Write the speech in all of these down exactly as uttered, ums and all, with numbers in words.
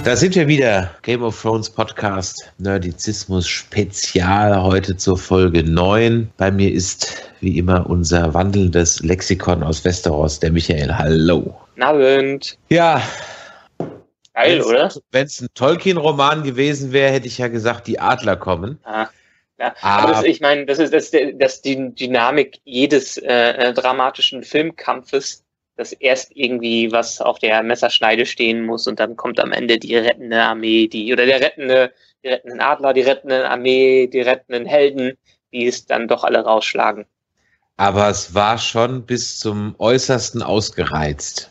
Da sind wir wieder. Game of Thrones Podcast, Nerdizismus Spezial, heute zur Folge neun. Bei mir ist wie immer unser wandelndes Lexikon aus Westeros, der Michael. Hallo. Guten Abend. Ja. Geil, wenn's, oder? Wenn es ein Tolkien-Roman gewesen wäre, hätte ich ja gesagt, die Adler kommen. Ah, ja. Aber das, ich meine, das ist, das ist das die Dynamik jedes äh, dramatischen Filmkampfes, dass erst irgendwie was auf der Messerschneide stehen muss und dann kommt am Ende die rettende Armee, die oder der rettende, die rettenden Adler, die rettende Armee, die rettenden Helden, die es dann doch alle rausschlagen. Aber es war schon bis zum Äußersten ausgereizt.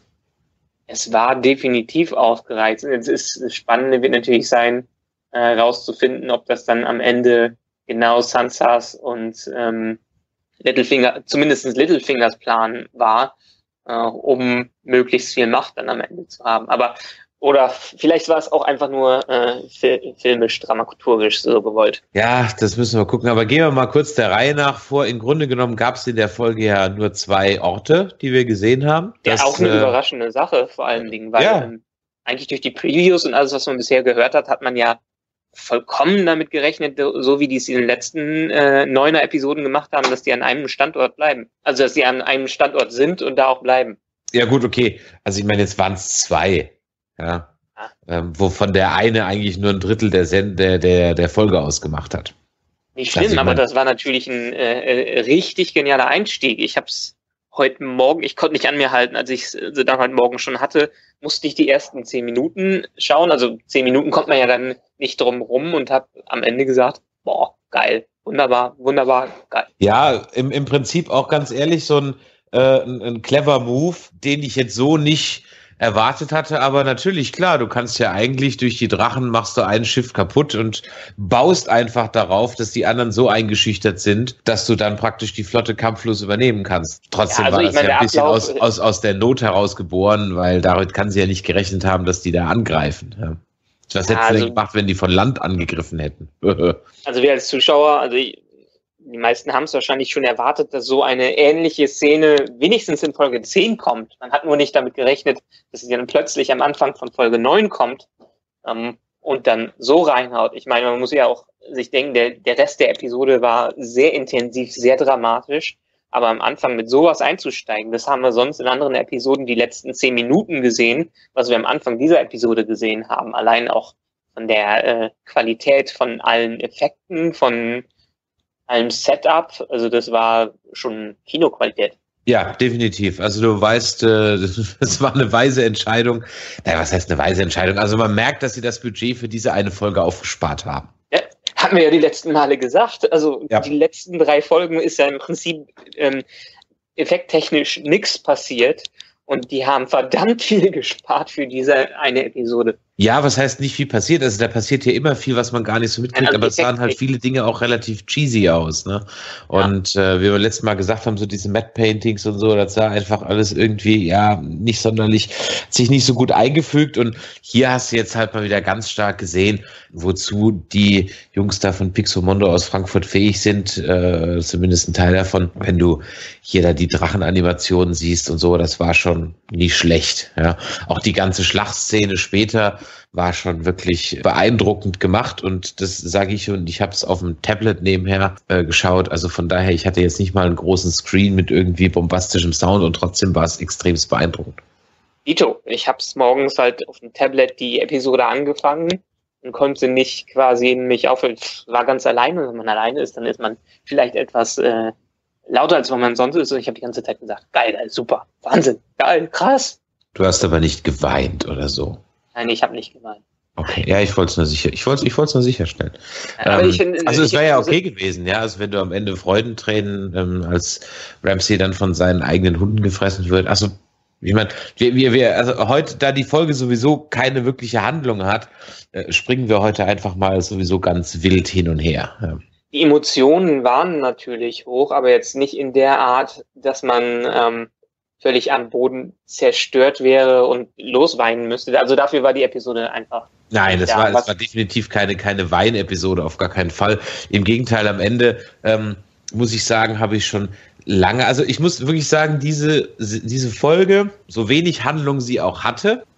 Es war definitiv ausgereizt. Jetzt ist das Spannende wird natürlich sein, äh, rauszufinden, ob das dann am Ende genau Sansas und ähm, Littlefinger, zumindest Littlefingers Plan war, äh, um möglichst viel Macht dann am Ende zu haben. Aber oder vielleicht war es auch einfach nur äh, fil- filmisch, dramaturgisch so gewollt. Ja, das müssen wir gucken. Aber gehen wir mal kurz der Reihe nach vor. Im Grunde genommen gab es in der Folge ja nur zwei Orte, die wir gesehen haben. Ja, das, auch eine äh, überraschende Sache vor allen Dingen, weil ja. ähm, eigentlich durch die Previews und alles, was man bisher gehört hat, hat man ja vollkommen damit gerechnet, so wie die es in den letzten äh, neuner Episoden gemacht haben, dass die an einem Standort bleiben. Also, dass die an einem Standort sind und da auch bleiben. Ja gut, okay. Also ich meine, jetzt waren es zwei. Ja, ah. ähm, wovon der eine eigentlich nur ein Drittel der, Sen- der, der, der Folge ausgemacht hat. Nicht schlimm, Also ich aber mein, das war natürlich ein äh, richtig genialer Einstieg. Ich habe es heute Morgen, ich konnte nicht an mir halten, als ich es äh, dann heute Morgen schon hatte, musste ich die ersten zehn Minuten schauen. Also zehn Minuten kommt man ja dann nicht drum rum und habe am Ende gesagt, boah, geil, wunderbar, wunderbar, geil. Ja, im, im Prinzip auch ganz ehrlich so ein, äh, ein, ein clever Move, den ich jetzt so nicht erwartet hatte, aber natürlich, klar, du kannst ja eigentlich durch die Drachen machst du ein Schiff kaputt und baust einfach darauf, dass die anderen so eingeschüchtert sind, dass du dann praktisch die Flotte kampflos übernehmen kannst. Trotzdem Ja, also war ich das meine, ja ein der bisschen Ablauf- aus, aus, aus der Not heraus geboren, weil damit kann sie ja nicht gerechnet haben, dass die da angreifen. Ja. Was Ja, hätten sie also- denn gemacht, wenn die von Land angegriffen hätten? Also wir als Zuschauer, also ich, die meisten haben es wahrscheinlich schon erwartet, dass so eine ähnliche Szene wenigstens in Folge zehn kommt. Man hat nur nicht damit gerechnet, dass sie dann plötzlich am Anfang von Folge neun kommt ähm, und dann so reinhaut. Ich meine, man muss ja auch sich denken, der, der Rest der Episode war sehr intensiv, sehr dramatisch, aber am Anfang mit sowas einzusteigen, das haben wir sonst in anderen Episoden die letzten zehn Minuten gesehen, was wir am Anfang dieser Episode gesehen haben. Allein auch von der äh, Qualität von allen Effekten, von allem Setup, also das war schon Kinoqualität. Ja, definitiv. Also du weißt, äh, das war eine weise Entscheidung. Naja, was heißt eine weise Entscheidung? Also man merkt, dass sie das Budget für diese eine Folge aufgespart haben. Ja, hatten wir ja die letzten Male gesagt. Also Ja. die letzten drei Folgen ist ja im Prinzip ähm, effekttechnisch nichts passiert und die haben verdammt viel gespart für diese eine Episode. Ja, was heißt nicht viel passiert? Also da passiert hier immer viel, was man gar nicht so mitkriegt, Also aber es sahen halt Effekt- viele Dinge auch relativ cheesy aus, ne? Und äh, wie wir letztes Mal gesagt haben, so diese Matte Paintings und so, das sah einfach alles irgendwie, ja, nicht sonderlich, sich nicht so gut eingefügt. Und hier hast du jetzt halt mal wieder ganz stark gesehen, wozu die Jungs da von Pixomondo aus Frankfurt fähig sind, äh, zumindest ein Teil davon. Wenn du hier da die Drachenanimationen siehst und so, das war schon nicht schlecht, ja. Auch die ganze Schlachtszene später war schon wirklich beeindruckend gemacht und das sage ich und ich habe es auf dem Tablet nebenher äh, geschaut, also von daher, ich hatte jetzt nicht mal einen großen Screen mit irgendwie bombastischem Sound und trotzdem war es extremst beeindruckend. Dito, ich habe es morgens halt auf dem Tablet die Episode angefangen und konnte nicht quasi mich aufhören, war ganz alleine. Wenn man alleine ist, dann ist man vielleicht etwas äh, lauter, als wenn man sonst ist und ich habe die ganze Zeit gesagt, geil, geil, super, Wahnsinn, geil, krass. Du hast aber nicht geweint oder so. Nein, ich habe nicht gemeint. Okay, ja, ich wollte es nur sicher, ich wollte ich wollte es nur sicherstellen. Aber Ähm, ich find- also es ich- wäre ja okay gewesen, ja, also wenn du am Ende Freudentränen, ähm, als Ramsay dann von seinen eigenen Hunden gefressen wird. Also ich meine, wir, wir, wir, also heute, da die Folge sowieso keine wirkliche Handlung hat, äh, springen wir heute einfach mal sowieso ganz wild hin und her. Ja. Die Emotionen waren natürlich hoch, aber jetzt nicht in der Art, dass man ähm, völlig am Boden zerstört wäre und losweinen müsste. Also dafür war die Episode einfach. Nein, das Ja, war, was- das war definitiv keine, keine Wein-Episode, auf gar keinen Fall. Im Gegenteil, am Ende ähm, muss ich sagen, habe ich schon lange, also ich muss wirklich sagen, diese, diese Folge, so wenig Handlung sie auch hatte,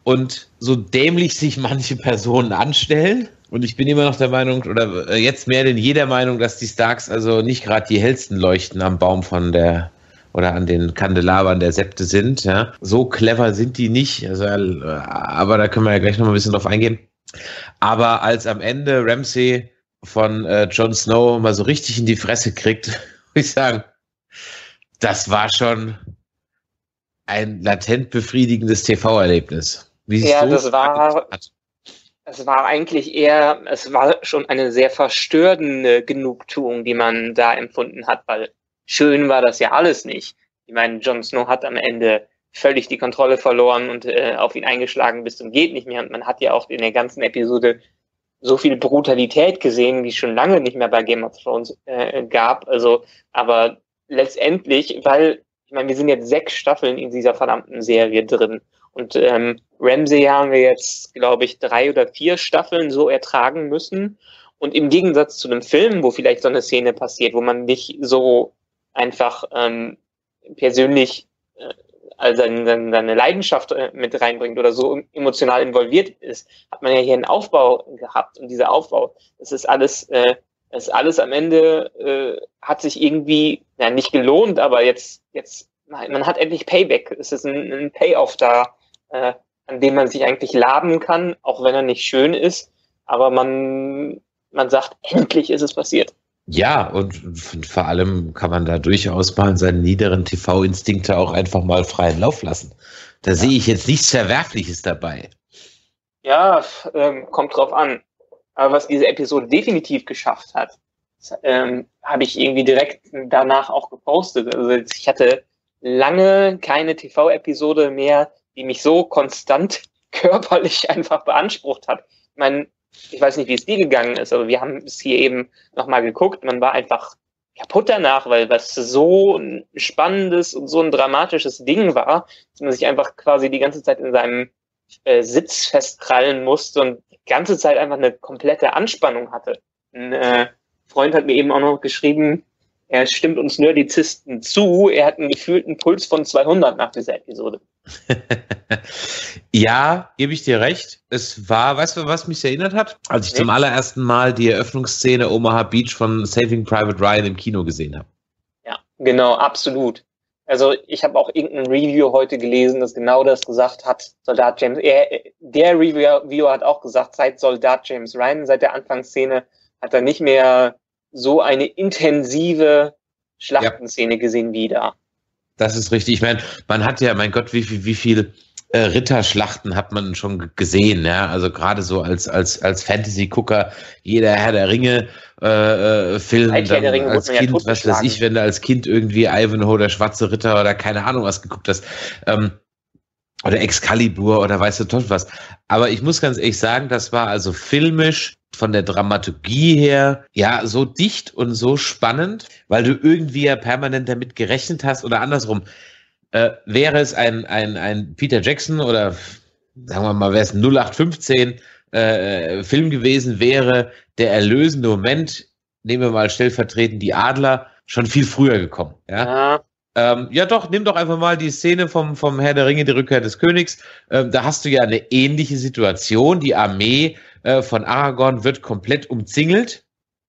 Und so dämlich sich manche Personen anstellen, und ich bin immer noch der Meinung, oder jetzt mehr denn je der Meinung, dass die Starks also nicht gerade die hellsten Leuchten am Baum von der, oder an den Kandelabern der Septe sind. Ja. So clever sind die nicht, also, aber da können wir ja gleich noch mal ein bisschen drauf eingehen. Aber als am Ende Ramsay von äh, Jon Snow mal so richtig in die Fresse kriegt, muss ich sagen, das war schon ein latent befriedigendes T V-Erlebnis. Wie sich ja, so das war, hat. es war eigentlich eher, es war schon eine sehr verstörende Genugtuung, die man da empfunden hat, weil schön war das ja alles nicht. Ich meine, Jon Snow hat am Ende völlig die Kontrolle verloren und äh, auf ihn eingeschlagen bis zum geht nicht mehr. Und man hat ja auch in der ganzen Episode so viel Brutalität gesehen, wie es schon lange nicht mehr bei Game of Thrones äh, gab. Also, aber letztendlich, weil, ich meine, wir sind jetzt sechs Staffeln in dieser verdammten Serie drin. Und ähm, Ramsay haben wir jetzt, glaube ich, drei oder vier Staffeln so ertragen müssen. Und im Gegensatz zu einem Film, wo vielleicht so eine Szene passiert, wo man nicht so einfach ähm, persönlich äh, also seine, seine Leidenschaft äh, mit reinbringt oder so emotional involviert ist, hat man ja hier einen Aufbau gehabt. Und dieser Aufbau, das ist alles, äh, das ist alles am Ende, äh, hat sich irgendwie, ja, nicht gelohnt, aber jetzt, jetzt, man hat endlich Payback. Es ist ein, ein Payoff da, äh, an dem man sich eigentlich laben kann, auch wenn er nicht schön ist. Aber man, man sagt, endlich ist es passiert. Ja, und vor allem kann man da durchaus mal seinen niederen T V-Instinkte auch einfach mal freien Lauf lassen. Da ja. sehe ich jetzt nichts Verwerfliches dabei. Ja, ähm, kommt drauf an. Aber was diese Episode definitiv geschafft hat, ähm, habe ich irgendwie direkt danach auch gepostet. Also ich hatte lange keine T V-Episode mehr, die mich so konstant körperlich einfach beansprucht hat. Ich meine, ich weiß nicht, wie es dir gegangen ist, aber wir haben es hier eben nochmal geguckt. Man war einfach kaputt danach, weil das so ein spannendes und so ein dramatisches Ding war, dass man sich einfach quasi die ganze Zeit in seinem äh, Sitz festkrallen musste und die ganze Zeit einfach eine komplette Anspannung hatte. Ein äh, Freund hat mir eben auch noch geschrieben, er stimmt uns Nerdizisten zu, er hat einen gefühlten Puls von zweihundert nach dieser Episode. Ja, gebe ich dir recht. Es war, weißt du, was mich erinnert hat? Als ich okay. zum allerersten Mal die Eröffnungsszene Omaha Beach von Saving Private Ryan im Kino gesehen habe. Ja, genau, absolut. Also ich habe auch irgendein Review heute gelesen, das genau das gesagt hat. Soldat James, er, der Reviewer hat auch gesagt, seit Soldat James Ryan, seit der Anfangsszene, hat er nicht mehr so eine intensive Schlachtenszene ja. gesehen wie da. Das ist richtig. Ich meine, man hat ja, mein Gott, wie viel, wie viel äh, Ritterschlachten hat man schon gesehen, ja? Also gerade so als als als Fantasy-Gucker, jeder Herr der Ringe äh, Film, dann Herr der Ringe als Kind, ja was weiß ich, wenn du als Kind irgendwie Ivanhoe, der schwarze Ritter oder keine Ahnung was geguckt hast, ähm, oder Excalibur oder weißt du doch was. Aber ich muss ganz ehrlich sagen, das war also filmisch von der Dramaturgie her, ja, so dicht und so spannend, weil du irgendwie ja permanent damit gerechnet hast oder andersrum. Äh, wäre es ein, ein, ein Peter Jackson oder sagen wir mal, wäre es ein null acht fünfzehn äh, Film gewesen, wäre der erlösende Moment, nehmen wir mal stellvertretend die Adler, schon viel früher gekommen. Ja, ja. Ähm, ja doch, nimm doch einfach mal die Szene vom, vom Herr der Ringe, die Rückkehr des Königs. Ähm, da hast du ja eine ähnliche Situation. Die Armee äh, von Aragorn wird komplett umzingelt.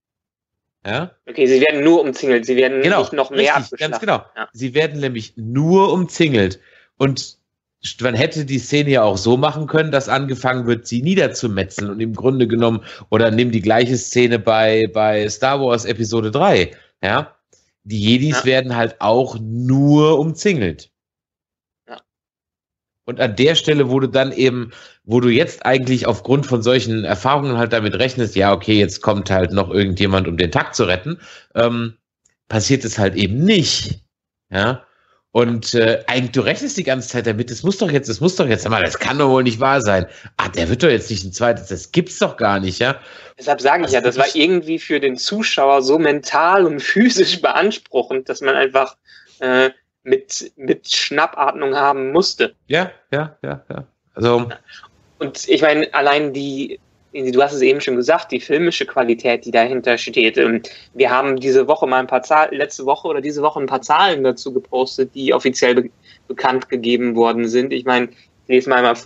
Ja? Okay, sie werden nur umzingelt. Sie werden genau, nicht noch mehr richtig, ganz genau. Ja. Sie werden nämlich nur umzingelt. Und man hätte die Szene ja auch so machen können, dass angefangen wird, sie niederzumetzeln. Und im Grunde genommen, oder nimm die gleiche Szene bei, bei Star Wars Episode drei. Ja? Die Jedis ja. werden halt auch nur umzingelt. Ja. Und an der Stelle, wo du dann eben, wo du jetzt eigentlich aufgrund von solchen Erfahrungen halt damit rechnest, ja, okay, jetzt kommt halt noch irgendjemand, um den Tag zu retten, ähm, passiert es halt eben nicht. Ja. Und äh, eigentlich, du rechnest die ganze Zeit damit, das muss doch jetzt, das muss doch jetzt, sag mal, das kann doch wohl nicht wahr sein. Ah, der wird doch jetzt nicht ein zweites, das gibt's doch gar nicht, ja. Deshalb sage ich ja, das war irgendwie für den Zuschauer so mental und physisch beanspruchend, dass man einfach äh, mit, mit Schnappatmung haben musste. Ja, ja, ja, ja. Also. Und ich meine, allein die, du hast es eben schon gesagt, die filmische Qualität, die dahinter steht. Wir haben diese Woche mal ein paar Zahlen, letzte Woche oder diese Woche ein paar Zahlen dazu gepostet, die offiziell be- bekannt gegeben worden sind. Ich meine, ich lese mal mal vor.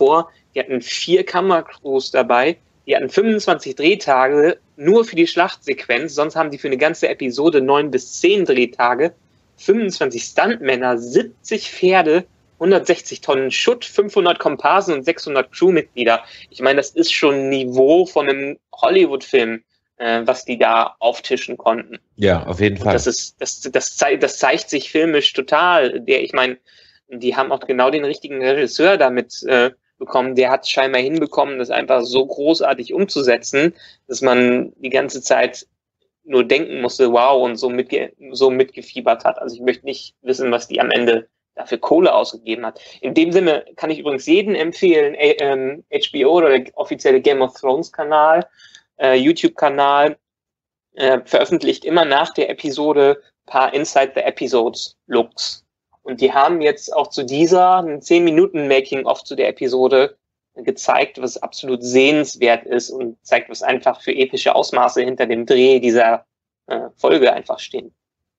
die hatten vier Kameracrews dabei, die hatten fünfundzwanzig Drehtage nur für die Schlachtsequenz, sonst haben die für eine ganze Episode neun bis zehn Drehtage, fünfundzwanzig Stuntmänner, siebzig Pferde, hundertsechzig Tonnen Schutt, fünfhundert Komparsen und sechshundert Crewmitglieder. Ich meine, das ist schon ein Niveau von einem Hollywood-Film, äh, was die da auftischen konnten. Ja, auf jeden Fall. Das ist, das, das, das zeigt sich filmisch total. Der, ich meine, die haben auch genau den richtigen Regisseur damit äh, bekommen. Der hat scheinbar hinbekommen, das einfach so großartig umzusetzen, dass man die ganze Zeit nur denken musste, wow, und so, mitge so mitgefiebert hat. Also ich möchte nicht wissen, was die am Ende dafür Kohle ausgegeben hat. In dem Sinne kann ich übrigens jedem empfehlen, äh, ähm, H B O oder der offizielle Game of Thrones Kanal, äh, YouTube-Kanal, äh, veröffentlicht immer nach der Episode paar Inside the Episodes Looks. Und die haben jetzt auch zu dieser ein zehn Minuten Making-of zu der Episode gezeigt, was absolut sehenswert ist und zeigt, was einfach für epische Ausmaße hinter dem Dreh dieser äh, Folge einfach stehen.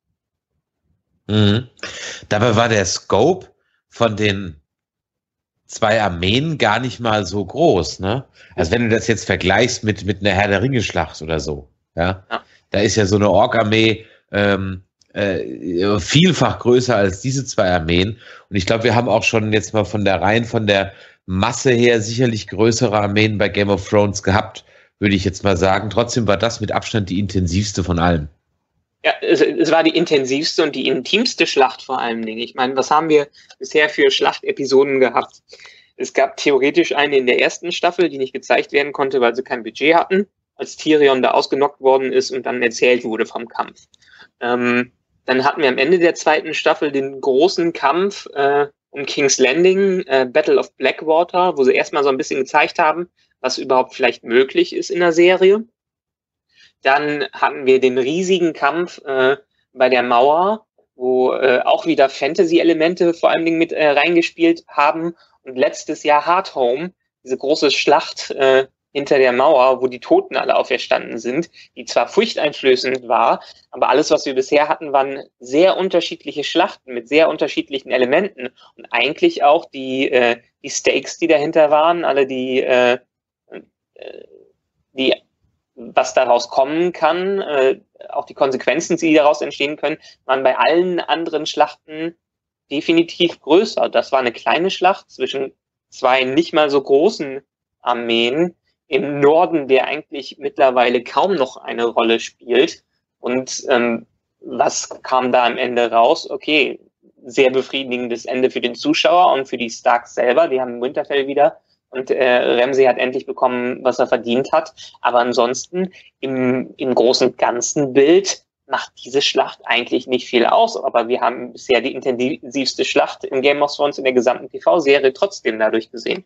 Mhm. Dabei war der Scope von den zwei Armeen gar nicht mal so groß, ne? Also wenn du das jetzt vergleichst mit, mit einer Herr der Ringe-Schlacht oder so, ja, ja. Da ist ja so eine Ork-Armee ähm, äh, vielfach größer als diese zwei Armeen. Und ich glaube, wir haben auch schon jetzt mal von der rein von der Masse her sicherlich größere Armeen bei Game of Thrones gehabt, würde ich jetzt mal sagen. Trotzdem war das mit Abstand die intensivste von allen. Ja, es, es war die intensivste und die intimste Schlacht vor allen Dingen. Ich meine, was haben wir bisher für Schlachtepisoden gehabt? Es gab theoretisch eine in der ersten Staffel, die nicht gezeigt werden konnte, weil sie kein Budget hatten, als Tyrion da ausgenockt worden ist und dann erzählt wurde vom Kampf. Ähm, dann hatten wir am Ende der zweiten Staffel den großen Kampf äh, um King's Landing, äh, Battle of Blackwater, wo sie erstmal so ein bisschen gezeigt haben, was überhaupt vielleicht möglich ist in der Serie. Dann hatten wir den riesigen Kampf äh, bei der Mauer, wo äh, auch wieder Fantasy-Elemente vor allen Dingen mit äh, reingespielt haben. Und letztes Jahr Hard Home, diese große Schlacht äh, hinter der Mauer, wo die Toten alle auferstanden sind, die zwar furchteinflößend war, aber alles, was wir bisher hatten, waren sehr unterschiedliche Schlachten mit sehr unterschiedlichen Elementen. Und eigentlich auch die, äh, die Stakes, die dahinter waren, alle die, äh, die was daraus kommen kann, äh, auch die Konsequenzen, die daraus entstehen können, waren bei allen anderen Schlachten definitiv größer. Das war eine kleine Schlacht zwischen zwei nicht mal so großen Armeen im Norden, der eigentlich mittlerweile kaum noch eine Rolle spielt. Und ähm, was kam da am Ende raus? Okay, sehr befriedigendes Ende für den Zuschauer und für die Starks selber. Die haben Winterfell wieder. Und äh, Ramsay hat endlich bekommen, was er verdient hat. Aber ansonsten im, im großen ganzen Bild macht diese Schlacht eigentlich nicht viel aus. Aber wir haben bisher die intensivste Schlacht im Game of Thrones in der gesamten T V-Serie trotzdem dadurch gesehen.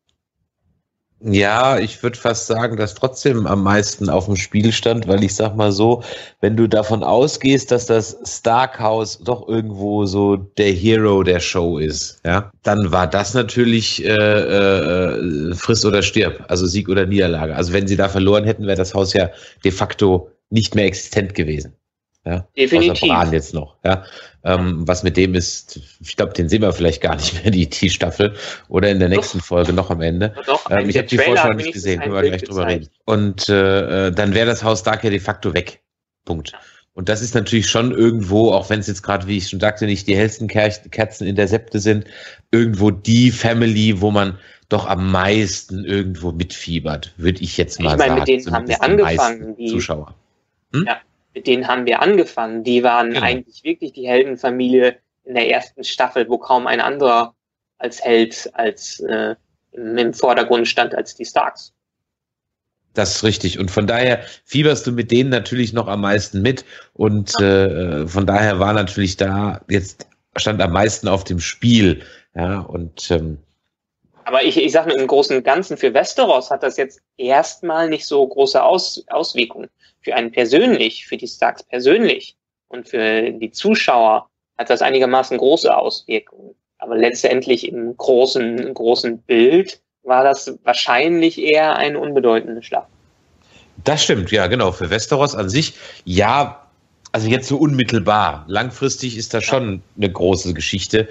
Ja, ich würde fast sagen, dass trotzdem am meisten auf dem Spiel stand, weil ich sag mal so, wenn du davon ausgehst, dass das Stark-Haus doch irgendwo so der Hero der Show ist, ja, dann war das natürlich äh, äh, friss oder stirb, also Sieg oder Niederlage. Also wenn sie da verloren hätten, wäre das Haus ja de facto nicht mehr existent gewesen. Ja, definitiv. Außer Bran jetzt noch. Ja, ähm, was mit dem ist, ich glaube, den sehen wir vielleicht gar nicht mehr, die, die Staffel, oder in der nächsten doch. Folge noch am Ende. Doch, ähm, ich habe die Vorschau nicht gesehen, können wir gleich drüber reden. Und äh, dann wäre das Haus Stark ja de facto weg. Punkt. Und das ist natürlich schon irgendwo, auch wenn es jetzt gerade, wie ich schon sagte, nicht die hellsten Kerzen in der Septe sind, irgendwo die Family, wo man doch am meisten irgendwo mitfiebert, würde ich jetzt mal ich meine, sagen. Mit denen haben wir angefangen. Die Zuschauer. Hm? Ja. Mit denen haben wir angefangen. Die waren genau. eigentlich wirklich die Heldenfamilie in der ersten Staffel, wo kaum ein anderer als Held als äh, im Vordergrund stand als die Starks. Das ist richtig. Und von daher fieberst du mit denen natürlich noch am meisten mit. Und ja. äh, von daher war natürlich da jetzt stand am meisten auf dem Spiel. Ja, und ähm, aber ich, ich sage nur, im Großen und Ganzen für Westeros hat das jetzt erstmal nicht so große Aus, Auswirkungen. Für einen persönlich, für die Starks persönlich und für die Zuschauer hat das einigermaßen große Auswirkungen. Aber letztendlich im großen, im großen Bild war das wahrscheinlich eher eine unbedeutende Schlacht. Das stimmt, ja, genau. Für Westeros an sich, ja, also jetzt so unmittelbar. Langfristig ist das schon eine große Geschichte.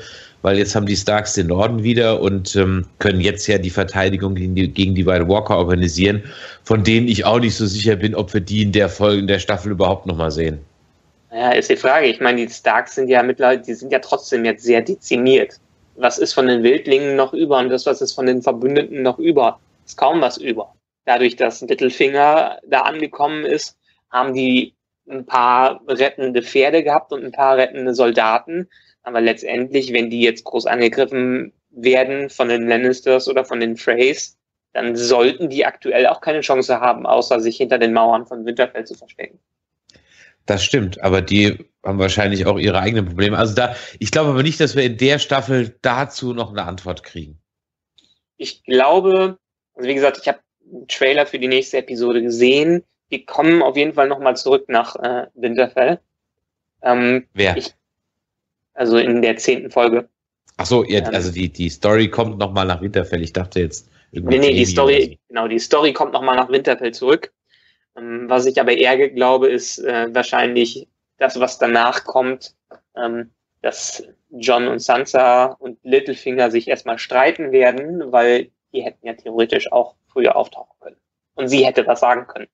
weil jetzt haben die Starks den Norden wieder und ähm, können jetzt ja die Verteidigung gegen die, gegen die White Walker organisieren, von denen ich auch nicht so sicher bin, ob wir die in der Folge, in der Staffel überhaupt nochmal sehen. Ja, ist die Frage. Ich meine, die Starks sind ja mittlerweile, die sind ja trotzdem jetzt sehr dezimiert. Was ist von den Wildlingen noch über und das, was ist von den Verbündeten noch über? Ist kaum was über. Dadurch, dass Littlefinger da angekommen ist, haben die ein paar rettende Pferde gehabt und ein paar rettende Soldaten. Aber letztendlich, wenn die jetzt groß angegriffen werden von den Lannisters oder von den Freys, dann sollten die aktuell auch keine Chance haben, außer sich hinter den Mauern von Winterfell zu verstecken. Das stimmt, aber die haben wahrscheinlich auch ihre eigenen Probleme. Also da, ich glaube aber nicht, dass wir in der Staffel dazu noch eine Antwort kriegen. Ich glaube, also wie gesagt, ich habe einen Trailer für die nächste Episode gesehen. Die kommen auf jeden Fall nochmal zurück nach äh, Winterfell. Ähm, Wer? Ich, also in der zehnten Folge. Ach so, ja, ähm, also die, die Story kommt nochmal nach Winterfell. Ich dachte jetzt irgendwie. Nee, nee, die Story, so. genau, die Story kommt nochmal nach Winterfell zurück. Ähm, was ich aber eher glaube, ist äh, wahrscheinlich das, was danach kommt, ähm, dass Jon und Sansa und Littlefinger sich erstmal streiten werden, weil die hätten ja theoretisch auch früher auftauchen können. Und sie hätte was sagen können.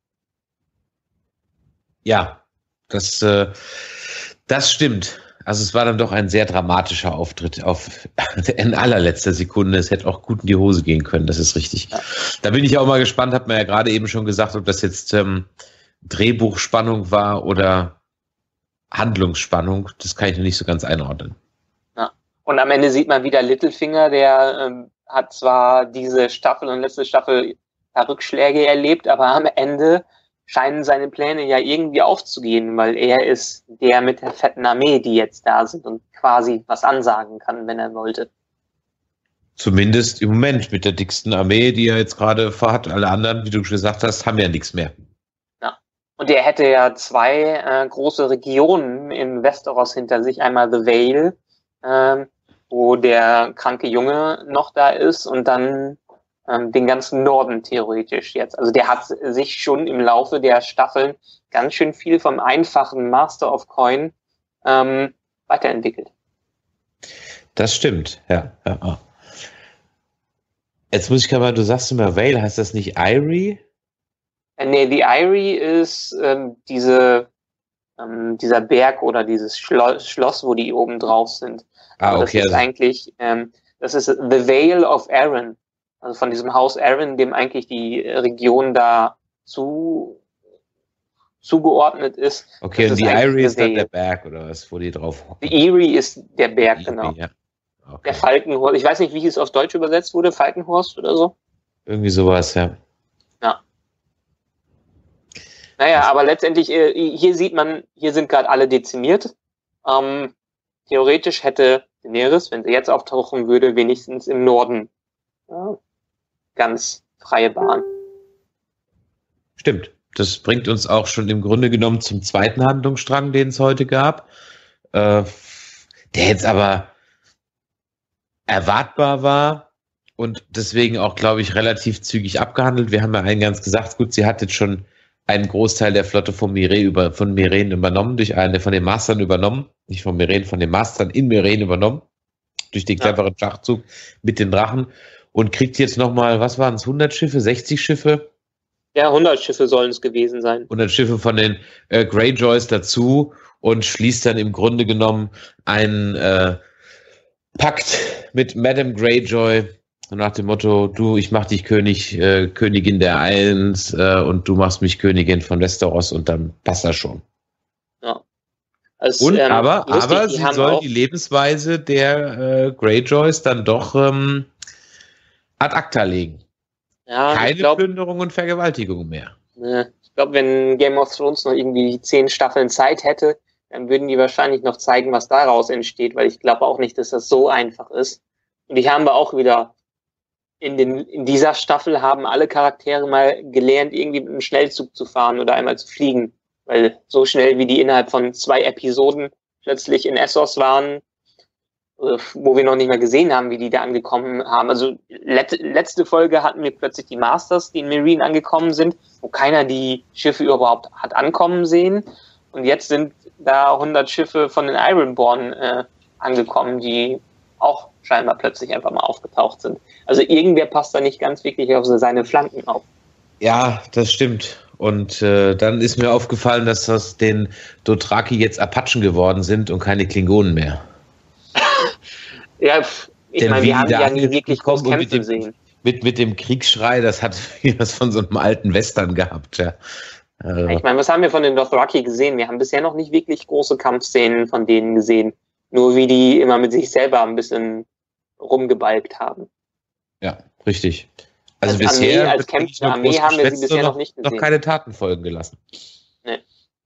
Ja, das, äh, das stimmt. Also es war dann doch ein sehr dramatischer Auftritt auf in allerletzter Sekunde. Es hätte auch gut in die Hose gehen können, das ist richtig. Ja. Da bin ich ja auch mal gespannt, hat man ja gerade eben schon gesagt, ob das jetzt ähm, Drehbuchspannung war oder Handlungsspannung. Das kann ich noch nicht so ganz einordnen. Ja. Und am Ende sieht man wieder Littlefinger, der ähm, hat zwar diese Staffel und letzte Staffel Rückschläge erlebt, aber am Ende scheinen seine Pläne ja irgendwie aufzugehen, weil er ist der mit der fetten Armee, die jetzt da sind und quasi was ansagen kann, wenn er wollte. Zumindest im Moment mit der dicksten Armee, die er jetzt gerade vorhat. Alle anderen, wie du schon gesagt hast, haben ja nichts mehr. Ja. Und er hätte ja zwei äh, große Regionen in Westeros hinter sich. Einmal The Vale, äh, wo der kranke Junge noch da ist und dann den ganzen Norden theoretisch jetzt. Also der hat sich schon im Laufe der Staffeln ganz schön viel vom einfachen Master of Coin ähm, weiterentwickelt. Das stimmt, ja. ja. Jetzt muss ich gerade mal, du sagst immer Vale, heißt das nicht Eyrie? Äh, nee, die Eyrie ist ähm, diese, ähm, dieser Berg oder dieses Schlo- Schloss, wo die oben drauf sind. Ah, Aber okay. Das ist also eigentlich, ähm, das ist The Vale of Arryn. Also von diesem Haus Arryn, dem eigentlich die Region da zu, zugeordnet ist. Okay, und die Eyrie ist dann der Berg, oder was, wo die drauf hocken? Die Eyrie ist der Berg, Eyrie, genau. Ja. Okay. Der Falkenhorst, ich weiß nicht, wie es auf Deutsch übersetzt wurde, Falkenhorst oder so? Irgendwie sowas, ja. Ja. Naja, aber letztendlich, hier sieht man, hier sind gerade alle dezimiert. Ähm, theoretisch hätte Daenerys, wenn sie jetzt auftauchen würde, wenigstens im Norden ja, ganz freie Bahn. Stimmt. Das bringt uns auch schon im Grunde genommen zum zweiten Handlungsstrang, den es heute gab. Äh, der jetzt aber erwartbar war und deswegen auch, glaube ich, relativ zügig abgehandelt. Wir haben ja eingangs gesagt, gut, sie hat jetzt schon einen Großteil der Flotte von Meereen über, von Meereen übernommen, durch eine von den Mastern übernommen, nicht von Meereen, von den Mastern in Meereen übernommen, durch den cleveren ja. Schachzug mit den Drachen und kriegt jetzt nochmal, was waren es, hundert Schiffe, sechzig Schiffe? Ja, hundert Schiffe sollen es gewesen sein. hundert Schiffe von den äh, Greyjoys dazu und schließt dann im Grunde genommen einen äh, Pakt mit Madame Greyjoy nach dem Motto, du, ich mach dich König, äh, Königin der Islands äh, und du machst mich Königin von Westeros und dann passt das schon. Ja. Also, und ähm, aber, lustig, aber sie soll die Lebensweise der äh, Greyjoys dann doch ähm, ad acta legen. Ja, Keine glaub, Plünderung und Vergewaltigung mehr. Ne, ich glaube, wenn Game of Thrones noch irgendwie zehn Staffeln Zeit hätte, dann würden die wahrscheinlich noch zeigen, was daraus entsteht, weil ich glaube auch nicht, dass das so einfach ist. Und die haben wir auch wieder in den in dieser Staffel haben alle Charaktere mal gelernt, irgendwie mit einem Schnellzug zu fahren oder einmal zu fliegen. Weil so schnell, wie die innerhalb von zwei Episoden plötzlich in Essos waren, wo wir noch nicht mal gesehen haben, wie die da angekommen haben. Also let, letzte Folge hatten wir plötzlich die Masters, die in Meereen angekommen sind, wo keiner die Schiffe überhaupt hat ankommen sehen. Und jetzt sind da hundert Schiffe von den Ironborn äh, angekommen, die auch scheinbar plötzlich einfach mal aufgetaucht sind. Also irgendwer passt da nicht ganz wirklich auf seine Flanken auf. Ja, das stimmt. Und äh, dann ist mir aufgefallen, dass aus den Dothraki jetzt Apachen geworden sind und keine Klingonen mehr. Ja, ich meine, wir haben ja nie wirklich groß kämpfen mit dem, sehen. Mit, mit dem Kriegsschrei, das hat was von so einem alten Western gehabt. Ja. Also. Ich meine, was haben wir von den Dothraki gesehen? Wir haben bisher noch nicht wirklich große Kampfszenen von denen gesehen. Nur wie die immer mit sich selber ein bisschen rumgebalgt haben. Ja, richtig. Also als bisher, Armee, als kämpfende Armee haben wir sie bisher noch, noch nicht gesehen. Noch keine Taten folgen gelassen. Nee.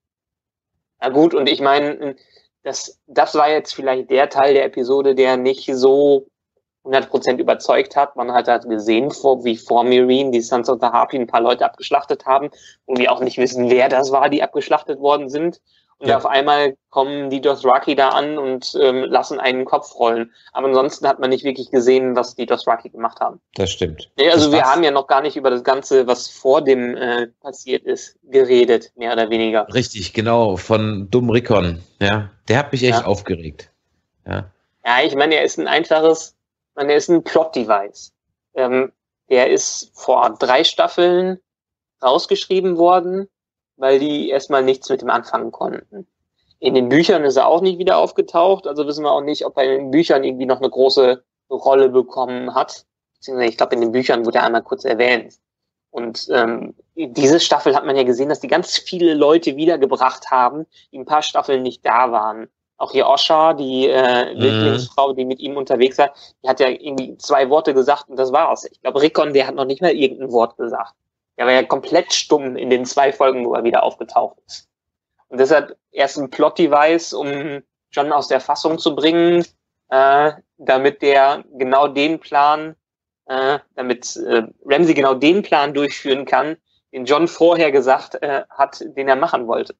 Na gut, und ich meine, das, das war jetzt vielleicht der Teil der Episode, der nicht so hundert Prozent überzeugt hat. Man hat halt gesehen, wie vor Meereen die Sons of the Harpy ein paar Leute abgeschlachtet haben und wir auch nicht wissen, wer das war, die abgeschlachtet worden sind. Und ja. Auf einmal kommen die Dothraki da an und ähm, lassen einen Kopf rollen. Aber ansonsten hat man nicht wirklich gesehen, was die Dothraki gemacht haben. Das stimmt. Ja, also das wir war's. haben ja noch gar nicht über das Ganze, was vor dem äh, passiert ist, geredet, mehr oder weniger. Richtig, genau, von Dumm Rickon. Ja, der hat mich echt ja. aufgeregt. Ja. ja, ich meine, er ist ein einfaches, ich meine, er ist ein Plot-Device. Ähm, der ist vor drei Staffeln rausgeschrieben worden, weil die erstmal nichts mit ihm anfangen konnten. In den Büchern ist er auch nicht wieder aufgetaucht, also wissen wir auch nicht, ob er in den Büchern irgendwie noch eine große Rolle bekommen hat. Beziehungsweise ich glaube, in den Büchern wurde er einmal kurz erwähnt. Und ähm, diese Staffel hat man ja gesehen, dass die ganz viele Leute wiedergebracht haben, die ein paar Staffeln nicht da waren. Auch hier Osha, die äh, mhm. Wildlingsfrau, die mit ihm unterwegs war, die hat ja irgendwie zwei Worte gesagt und das war's. Ich glaube, Rickon, der hat noch nicht mal irgendein Wort gesagt. Er war ja komplett stumm in den zwei Folgen, wo er wieder aufgetaucht ist. Und deshalb erst ein Plot-Device, um Jon aus der Fassung zu bringen, äh, damit der genau den Plan, äh, damit äh, Ramsay genau den Plan durchführen kann, den Jon vorher gesagt äh, hat, den er machen wollte.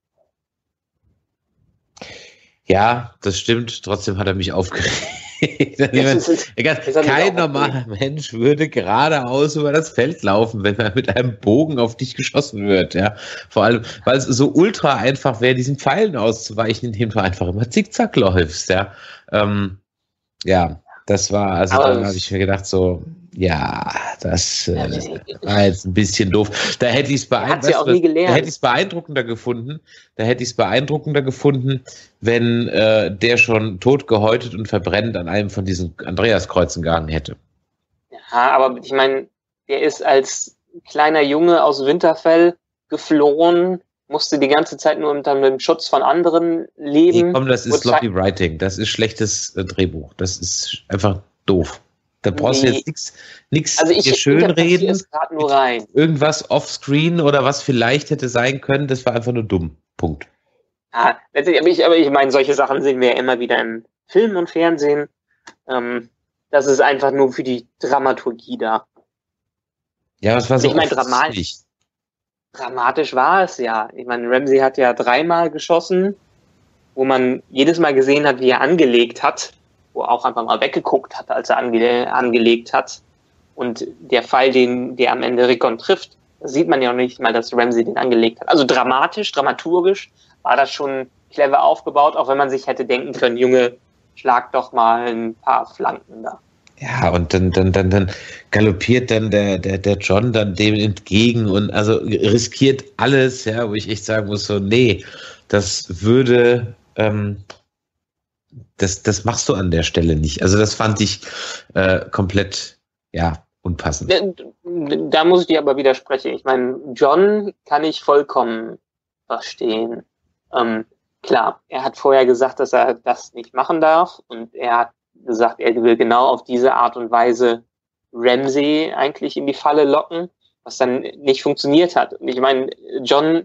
Ja, das stimmt. Trotzdem hat er mich aufgeregt. Ist, ist, Kein normaler Mensch würde geradeaus über das Feld laufen, wenn er mit einem Bogen auf dich geschossen wird. Ja, vor allem, weil es so ultra einfach wäre, diesen Pfeilen auszuweichen, indem du einfach immer zickzack läufst. Ja, ähm, ja, das war, also Aber dann habe ich mir gedacht, so, ja, das äh, war jetzt ein bisschen doof. Da hätte ich es beeindruckender, da hätte ich es beeindruckender gefunden. Da hätte ich es beeindruckender gefunden, wenn äh, der schon tot gehäutet und verbrennt an einem von diesen Andreaskreuzen gehangen hätte. Ja, aber ich meine, der ist als kleiner Junge aus Winterfell geflohen, musste die ganze Zeit nur unter dem Schutz von anderen leben. Nee, komm, das ist sloppy writing, das ist schlechtes äh, Drehbuch, das ist einfach doof. Da brauchst nee. du jetzt nichts nichts also ich schönreden. Es gerade nur rein. Irgendwas offscreen oder was vielleicht hätte sein können, das war einfach nur dumm. Punkt. Ja, aber ich, aber ich meine, solche Sachen sehen wir ja immer wieder im Film und Fernsehen. Ähm, das ist einfach nur für die Dramaturgie da. Ja, das war so ich meine, dramatisch. Dramatisch war es ja. Ich meine, Ramsay hat ja dreimal geschossen, wo man jedes Mal gesehen hat, wie er angelegt hat, wo er auch einfach mal weggeguckt hat, als er ange angelegt hat. Und der Fall, den der am Ende Rickon trifft, da sieht man ja noch nicht mal, dass Ramsay den angelegt hat. Also dramatisch, dramaturgisch war das schon clever aufgebaut, auch wenn man sich hätte denken können, Junge, schlag doch mal ein paar Flanken da. Ja, und dann, dann, dann, dann galoppiert dann der, der, der Jon dann dem entgegen und also riskiert alles, ja, wo ich echt sagen muss, so, nee, das würde, ähm, das, das machst du an der Stelle nicht. Also das fand ich äh, komplett, ja, unpassend. Da, da muss ich dir aber widersprechen. Ich meine, Jon kann ich vollkommen verstehen. Ähm, klar, er hat vorher gesagt, dass er das nicht machen darf und er hat gesagt, er will genau auf diese Art und Weise Ramsay eigentlich in die Falle locken, was dann nicht funktioniert hat. Und ich meine, Jon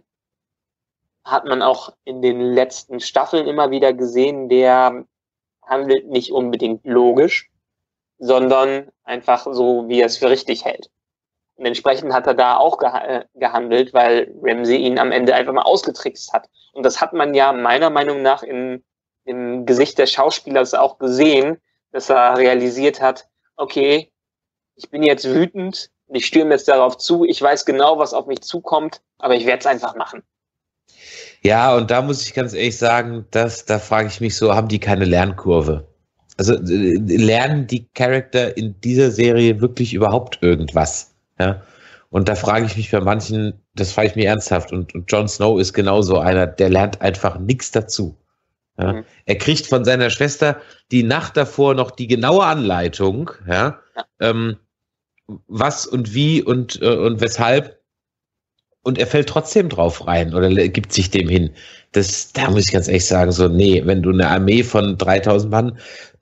hat man auch in den letzten Staffeln immer wieder gesehen, der handelt nicht unbedingt logisch, sondern einfach so, wie er es für richtig hält. Und entsprechend hat er da auch geha gehandelt, weil Ramsay ihn am Ende einfach mal ausgetrickst hat. Und das hat man ja meiner Meinung nach in, im Gesicht des Schauspielers auch gesehen, dass er realisiert hat, okay, ich bin jetzt wütend und ich stürme jetzt darauf zu, ich weiß genau, was auf mich zukommt, aber ich werde es einfach machen. Ja, und da muss ich ganz ehrlich sagen, dass, da frage ich mich so, haben die keine Lernkurve? Also äh, lernen die Charakter in dieser Serie wirklich überhaupt irgendwas? Ja? Und da frage ich mich bei manchen, das frage ich mir ernsthaft, und, und Jon Snow ist genauso einer, der lernt einfach nichts dazu. Ja? Mhm. Er kriegt von seiner Schwester die Nacht davor noch die genaue Anleitung, ja, ja. Ähm, was und wie und, äh, und weshalb, und er fällt trotzdem drauf rein oder gibt sich dem hin. Das, da muss ich ganz ehrlich sagen, so, nee, wenn du eine Armee von dreitausend Mann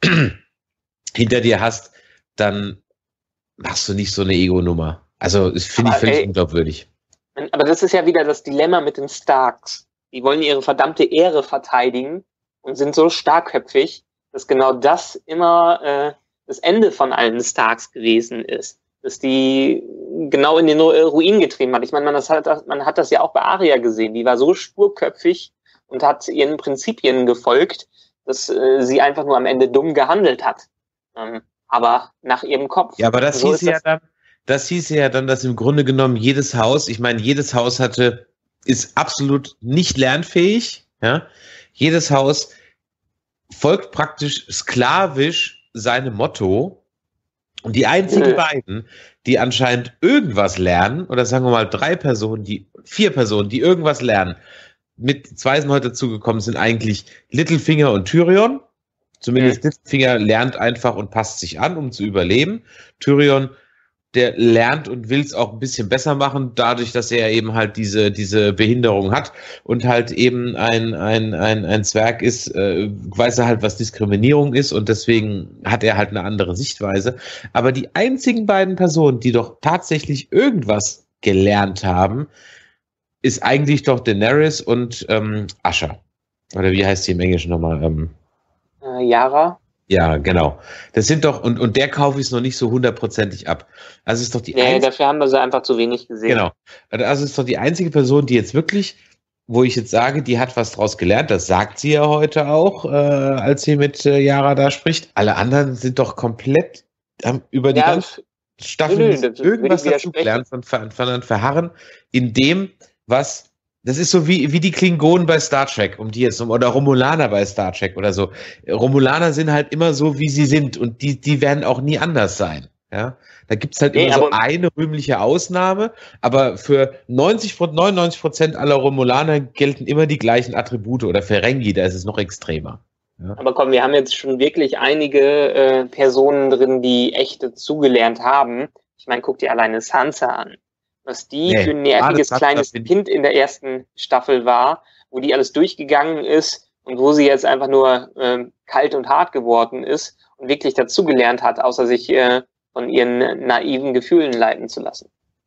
hinter dir hast, dann machst du nicht so eine Ego-Nummer. Also, das finde ich völlig ey, unglaubwürdig. Aber das ist ja wieder das Dilemma mit den Starks. Die wollen ihre verdammte Ehre verteidigen und sind so starkköpfig, dass genau das immer äh, das Ende von allen Starks gewesen ist. Dass die genau in den Ruin getrieben hat. Ich meine, man, das hat, man hat das ja auch bei Arya gesehen. Die war so sturköpfig und hat ihren Prinzipien gefolgt, dass äh, sie einfach nur am Ende dumm gehandelt hat. Ähm, aber nach ihrem Kopf. Ja, aber das so hieß ja das dann, das hieß ja dann, dass im Grunde genommen jedes Haus, ich meine, jedes Haus hatte, ist absolut nicht lernfähig, ja. Jedes Haus folgt praktisch sklavisch seinem Motto. Und die einzigen beiden, die anscheinend irgendwas lernen, oder sagen wir mal drei Personen, die, vier Personen, die irgendwas lernen, mit zwei sind heute dazugekommen, sind eigentlich Littlefinger und Tyrion. Zumindest mhm. Littlefinger lernt einfach und passt sich an, um zu überleben. Tyrion, der lernt und will es auch ein bisschen besser machen, dadurch, dass er eben halt diese, diese Behinderung hat und halt eben ein, ein, ein, ein Zwerg ist, äh, weiß er halt, was Diskriminierung ist, und deswegen hat er halt eine andere Sichtweise. Aber die einzigen beiden Personen, die doch tatsächlich irgendwas gelernt haben, ist eigentlich doch Daenerys und ähm, Asha. Oder wie heißt sie im Englischen nochmal? Ähm, äh, Yara. Ja, genau. Das sind doch, und, und der Kauf ist noch nicht so hundertprozentig ab. Also ist doch die Nee, einzige, dafür haben wir sie einfach zu wenig gesehen. Genau. Also ist doch die einzige Person, die jetzt wirklich, wo ich jetzt sage, die hat was draus gelernt, das sagt sie ja heute auch, äh, als sie mit äh, Yara da spricht. Alle anderen sind doch komplett ähm, über die ja, ganze Staffel nö, nö, irgendwas dazu gelernt und ver ver verharren in dem, was. Das ist so wie, wie die Klingonen bei Star Trek, um die jetzt, oder Romulaner bei Star Trek oder so. Romulaner sind halt immer so, wie sie sind, und die, die werden auch nie anders sein. Ja, da gibt's halt nee, immer so eine rühmliche Ausnahme, aber für neunzig, neunundneunzig Prozent aller Romulaner gelten immer die gleichen Attribute, oder Ferengi, da ist es noch extremer. Ja. Aber komm, wir haben jetzt schon wirklich einige äh, Personen drin, die echt dazugelernt haben. Ich meine, guck dir alleine Sansa an. Was die nee, für ein nerviges kleines Kind in der ersten Staffel war, wo die alles durchgegangen ist und wo sie jetzt einfach nur ähm, kalt und hart geworden ist und wirklich dazugelernt hat, außer sich äh, von ihren naiven Gefühlen leiten zu lassen.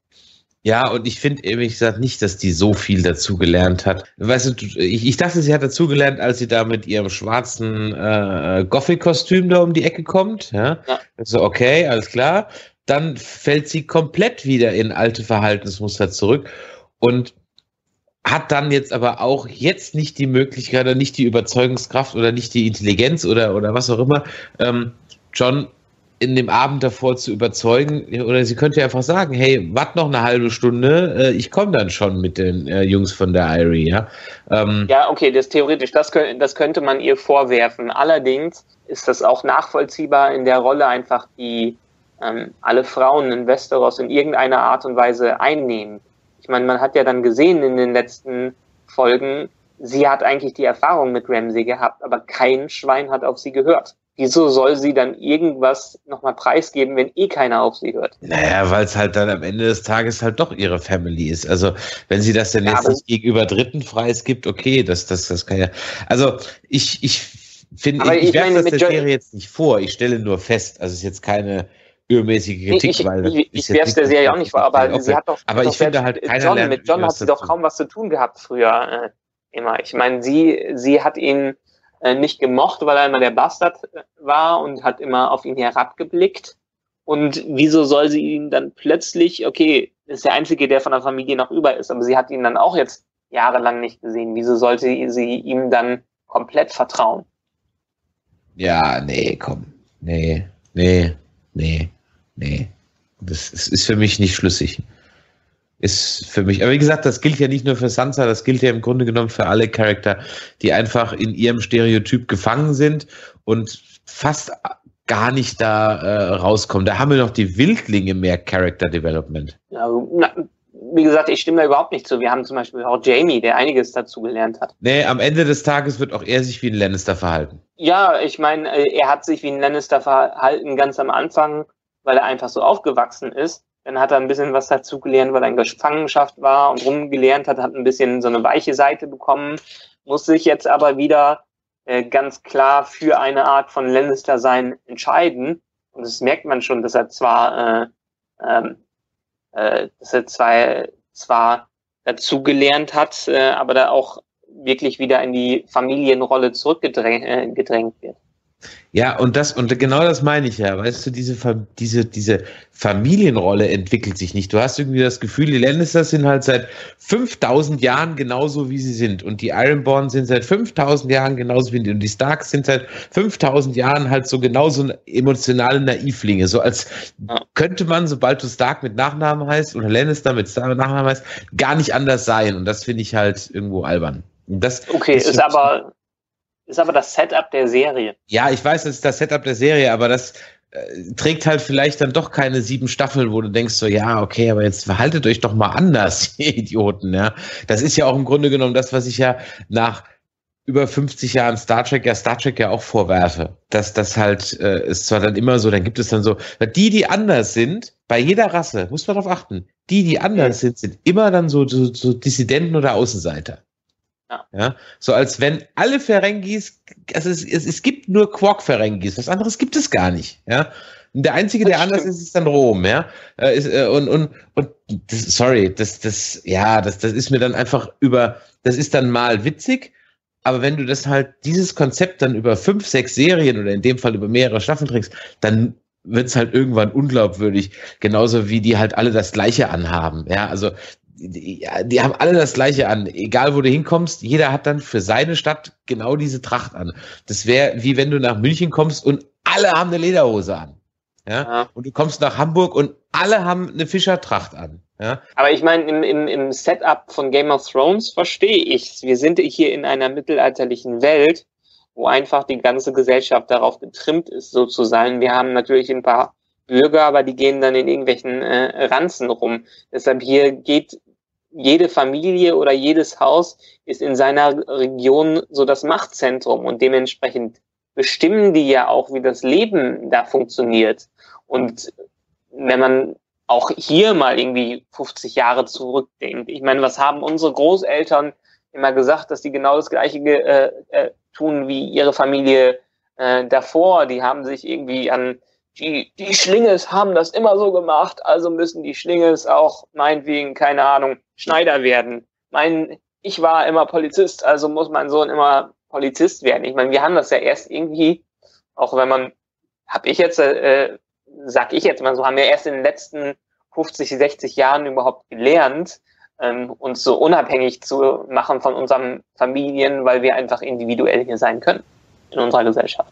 Ja, und ich finde ehrlich gesagt nicht, dass die so viel dazugelernt hat. Weißt du, ich, ich dachte, sie hat dazugelernt, als sie da mit ihrem schwarzen äh, Gothic-Kostüm da um die Ecke kommt. Ja, ja. Also okay, alles klar. Dann fällt sie komplett wieder in alte Verhaltensmuster zurück und hat dann jetzt aber auch jetzt nicht die Möglichkeit oder nicht die Überzeugungskraft oder nicht die Intelligenz oder, oder was auch immer, ähm, Jon in dem Abend davor zu überzeugen. Oder sie könnte einfach sagen, hey, wart noch eine halbe Stunde, äh, ich komme dann schon mit den äh, Jungs von der Eyrie. Ja, ähm, ja, okay, das theoretisch, das, das könnte man ihr vorwerfen. Allerdings ist das auch nachvollziehbar in der Rolle einfach, die ähm, alle Frauen in Westeros in irgendeiner Art und Weise einnehmen. Ich meine, man hat ja dann gesehen in den letzten Folgen, sie hat eigentlich die Erfahrung mit Ramsay gehabt, aber kein Schwein hat auf sie gehört. Wieso soll sie dann irgendwas nochmal preisgeben, wenn eh keiner auf sie hört? Naja, weil es halt dann am Ende des Tages halt doch ihre Family ist. Also wenn sie das dann ja, jetzt nicht gegenüber Dritten preisgibt, okay, das, das, das kann ja. Also ich, ich finde, ich, ich, ich werfe das der Serie jetzt nicht vor. Ich stelle nur fest, also es ist jetzt keine übermäßige Kritik, ich, weil ich, ich werfe es der Serie auch nicht vor, aber sie hat doch, aber doch ich finde halt keiner John, lernt, mit John hat sie doch kaum was zu tun gehabt früher äh, immer. Ich meine, sie, sie hat ihn äh, nicht gemocht, weil er immer der Bastard war und hat immer auf ihn herabgeblickt. Und wieso soll sie ihn dann plötzlich, okay, ist der Einzige, der von der Familie noch über ist, aber sie hat ihn dann auch jetzt jahrelang nicht gesehen. Wieso sollte sie ihm dann komplett vertrauen? Ja, nee, komm. Nee, nee, nee, nee. Das ist, ist für mich nicht schlüssig. Ist für mich, aber wie gesagt, das gilt ja nicht nur für Sansa, das gilt ja im Grunde genommen für alle Charakter, die einfach in ihrem Stereotyp gefangen sind und fast gar nicht da äh, rauskommen. Da haben wir noch die Wildlinge mehr Character Development. Ja, na, wie gesagt, ich stimme da überhaupt nicht zu. Wir haben zum Beispiel auch Jamie, der einiges dazu gelernt hat. Nee, am Ende des Tages wird auch er sich wie ein Lannister verhalten. Ja, ich meine, er hat sich wie ein Lannister verhalten ganz am Anfang, weil er einfach so aufgewachsen ist. Dann hat er ein bisschen was dazu gelernt, weil er in Gefangenschaft war und rumgelernt hat, hat ein bisschen so eine weiche Seite bekommen, muss sich jetzt aber wieder äh, ganz klar für eine Art von Lannister-Sein entscheiden. Und das merkt man schon, dass er zwar, äh, ähm, äh, dass er zwar, zwar dazu gelernt hat, äh, aber da auch wirklich wieder in die Familienrolle zurückgedrängt äh, gedrängt wird. Ja, und das, und genau das meine ich ja, weißt du, diese, diese, diese Familienrolle entwickelt sich nicht. Du hast irgendwie das Gefühl, die Lannisters sind halt seit fünftausend Jahren genauso, wie sie sind. Und die Ironborn sind seit fünftausend Jahren genauso wie die, und die Starks sind seit fünftausend Jahren halt so genauso emotionale Naivlinge. So als könnte man, sobald du Stark mit Nachnamen heißt oder Lannister mit Stark mit Nachnamen heißt, gar nicht anders sein. Und das finde ich halt irgendwo albern. Und das, okay, das ist aber... Ist aber das Setup der Serie. Ja, ich weiß, das ist das Setup der Serie, aber das äh, trägt halt vielleicht dann doch keine sieben Staffeln, wo du denkst so, ja, okay, aber jetzt verhaltet euch doch mal anders, ihr Idioten, ja. Das ist ja auch im Grunde genommen das, was ich ja nach über fünfzig Jahren Star Trek, ja Star Trek ja auch vorwerfe. Dass das halt, äh, ist zwar dann immer so, dann gibt es dann so, die, die anders sind, bei jeder Rasse, muss man darauf achten, die, die anders sind, sind immer dann so, so, so Dissidenten oder Außenseiter. Ja. Ja, so als wenn alle Ferengis, also es, es, es gibt nur Quark-Ferengis, was anderes gibt es gar nicht, ja. Und der Einzige, der anders ist, ist dann Rom, ja. Äh, ist, äh, und, und, und, das, sorry, das, das, ja, das, das ist mir dann einfach über, das ist dann mal witzig, aber wenn du das halt, dieses Konzept dann über fünf, sechs Serien oder in dem Fall über mehrere Staffeln trägst, dann wird es halt irgendwann unglaubwürdig, genauso wie die halt alle das Gleiche anhaben, ja, also Die, die haben alle das Gleiche an. Egal, wo du hinkommst, jeder hat dann für seine Stadt genau diese Tracht an. Das wäre wie wenn du nach München kommst und alle haben eine Lederhose an. Ja? Ja. Und du kommst nach Hamburg und alle haben eine Fischertracht an. Ja? Aber ich meine, im, im, im Setup von Game of Thrones verstehe ich. Wir sind hier in einer mittelalterlichen Welt, wo einfach die ganze Gesellschaft darauf getrimmt ist, so zu sein. Wir haben natürlich ein paar Bürger, aber die gehen dann in irgendwelchen äh, Ranzen rum. Deshalb hier geht jede Familie oder jedes Haus ist in seiner Region so das Machtzentrum und dementsprechend bestimmen die ja auch, wie das Leben da funktioniert. Und wenn man auch hier mal irgendwie fünfzig Jahre zurückdenkt, ich meine, was haben unsere Großeltern immer gesagt, dass die genau das Gleiche äh, äh, tun wie ihre Familie äh, davor. Die haben sich irgendwie an Die, die Schlinges haben das immer so gemacht, also müssen die Schlinges auch meinetwegen, keine Ahnung, Schneider werden. Mein, ich war immer Polizist, also muss mein Sohn immer Polizist werden. Ich meine, wir haben das ja erst irgendwie, auch wenn man, hab ich jetzt, äh, sag ich jetzt mal so, haben wir erst in den letzten fünfzig, sechzig Jahren überhaupt gelernt, ähm, uns so unabhängig zu machen von unseren Familien, weil wir einfach individuell hier sein können in unserer Gesellschaft.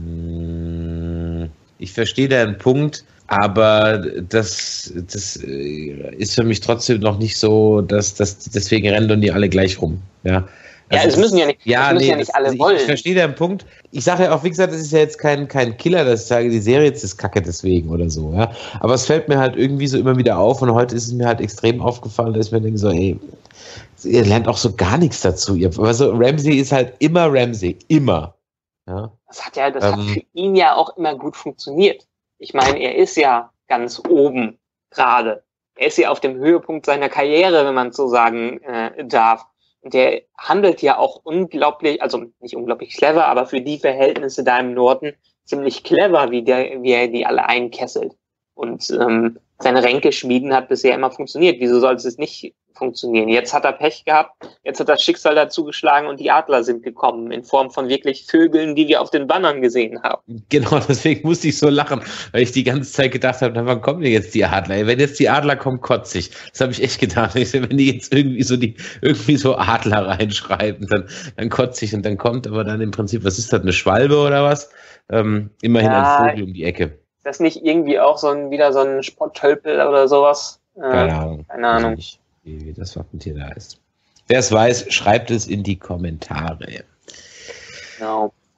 Ich verstehe deinen Punkt, aber das, das ist für mich trotzdem noch nicht so, dass das deswegen rennen und die alle gleich rum. Ja, also ja es müssen ja nicht, ja, müssen nee, ja nicht das, alle ich, wollen. Ich verstehe deinen Punkt. Ich sage ja auch, wie gesagt, das ist ja jetzt kein, kein Killer, dass ich sage, die Serie jetzt ist kacke deswegen oder so. Ja, aber es fällt mir halt irgendwie so immer wieder auf und heute ist es mir halt extrem aufgefallen, dass ich mir denke so, ey, ihr lernt auch so gar nichts dazu. Also Ramsay ist halt immer Ramsay, immer. Ja. Das hat ja, das ähm, hat für ihn ja auch immer gut funktioniert. Ich meine, er ist ja ganz oben gerade. Er ist ja auf dem Höhepunkt seiner Karriere, wenn man so sagen äh, darf. Und der handelt ja auch unglaublich, also nicht unglaublich clever, aber für die Verhältnisse da im Norden ziemlich clever, wie der, wie er die alle einkesselt. Und ähm, seine Ränkeschmieden hat bisher immer funktioniert. Wieso soll es nicht funktionieren? Jetzt hat er Pech gehabt, jetzt hat das Schicksal dazu geschlagen und die Adler sind gekommen in Form von wirklich Vögeln, die wir auf den Bannern gesehen haben. Genau, deswegen musste ich so lachen, weil ich die ganze Zeit gedacht habe, na, wann kommen denn jetzt die Adler? Wenn jetzt die Adler kommen, kotze ich. Das habe ich echt gedacht. Wenn die jetzt irgendwie so die irgendwie so Adler reinschreiben, dann, dann kotze ich und dann kommt aber dann im Prinzip, was ist das, eine Schwalbe oder was? Ähm, immerhin ja, ein Vogel um die Ecke. Ist das nicht irgendwie auch so ein, wieder so ein Spotttölpel oder sowas? Äh, keine Ahnung. Keine Ahnung. Nicht, wie das Wappentier da ist. Wer es weiß, schreibt es in die Kommentare. Genau.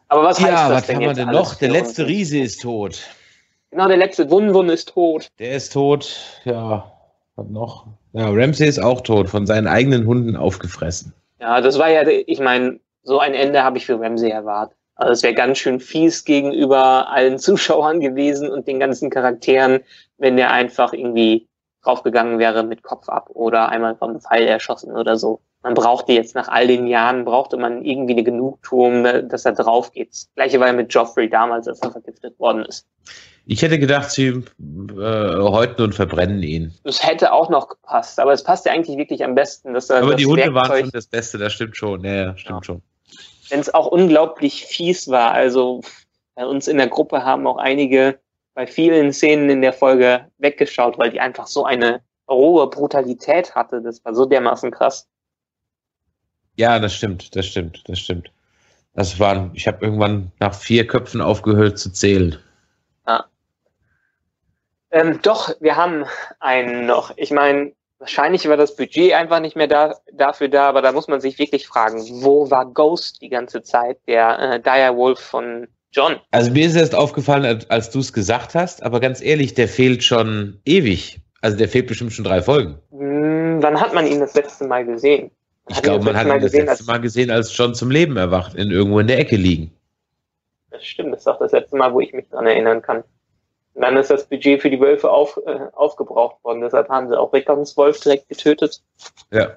Aber was heißt Ja, das was denn haben wir jetzt denn alles noch? Der für letzte uns? Riese ist tot. Genau, der letzte Wun-Wun ist tot. Der ist tot. Ja, was noch? Ja, Ramsay ist auch tot, von seinen eigenen Hunden aufgefressen. Ja, das war ja, ich meine, so ein Ende habe ich für Ramsay erwartet. Also es wäre ganz schön fies gegenüber allen Zuschauern gewesen und den ganzen Charakteren, wenn der einfach irgendwie draufgegangen wäre mit Kopf ab oder einmal vom Pfeil erschossen oder so. Man brauchte jetzt nach all den Jahren, brauchte man irgendwie eine Genugtuung, dass er drauf geht. Das Gleiche war ja mit Joffrey damals, als er vergiftet worden ist. Ich hätte gedacht, sie äh, häuten und verbrennen ihn. Das hätte auch noch gepasst, aber es passt ja eigentlich wirklich am besten, dass er Aber das die Hunde Werkzeug, waren schon das Beste, das stimmt schon. Ja, ja stimmt ja. schon. Wenn es auch unglaublich fies war, also bei uns in der Gruppe haben auch einige bei vielen Szenen in der Folge weggeschaut, weil die einfach so eine rohe Brutalität hatte. Das war so dermaßen krass. Ja, das stimmt, das stimmt, das stimmt. Das waren, ich habe irgendwann nach vier Köpfen aufgehört zu zählen. Ja. Ähm, doch, wir haben einen noch. Ich meine, wahrscheinlich war das Budget einfach nicht mehr da, dafür da, aber da muss man sich wirklich fragen, wo war Ghost die ganze Zeit, der äh, Direwolf von Jon? Also mir ist erst aufgefallen, als, als du es gesagt hast, aber ganz ehrlich, der fehlt schon ewig. Also der fehlt bestimmt schon drei Folgen. Hm, wann hat man ihn das letzte Mal gesehen? Man ich glaube, man hat ihn das gesehen, letzte Mal gesehen, als Jon zum Leben erwacht, in irgendwo in der Ecke liegen. Das stimmt, das ist auch das letzte Mal, wo ich mich dran erinnern kann. Und dann ist das Budget für die Wölfe auf, äh, aufgebraucht worden. Deshalb haben sie auch Rickons Wolf direkt getötet. Ja.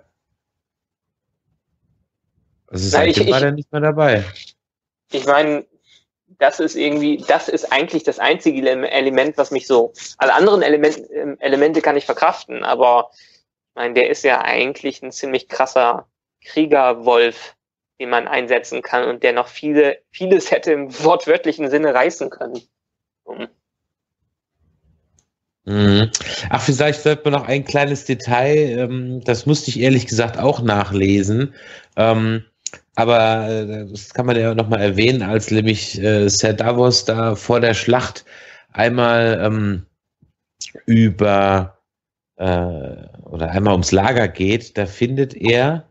Also Na, seitdem ich, war ich, der nicht mehr dabei. Ich meine, das ist irgendwie, das ist eigentlich das einzige Element, was mich so, alle anderen Element, Elemente kann ich verkraften, aber ich meine, der ist ja eigentlich ein ziemlich krasser Kriegerwolf, den man einsetzen kann und der noch viele, vieles hätte im wortwörtlichen Sinne reißen können. Um. Mhm. Ach, vielleicht sollte man noch ein kleines Detail, ähm, das musste ich ehrlich gesagt auch nachlesen, ähm, aber äh, das kann man ja nochmal erwähnen, als nämlich äh, Ser Davos da vor der Schlacht einmal ähm, über äh, oder einmal ums Lager geht, da findet er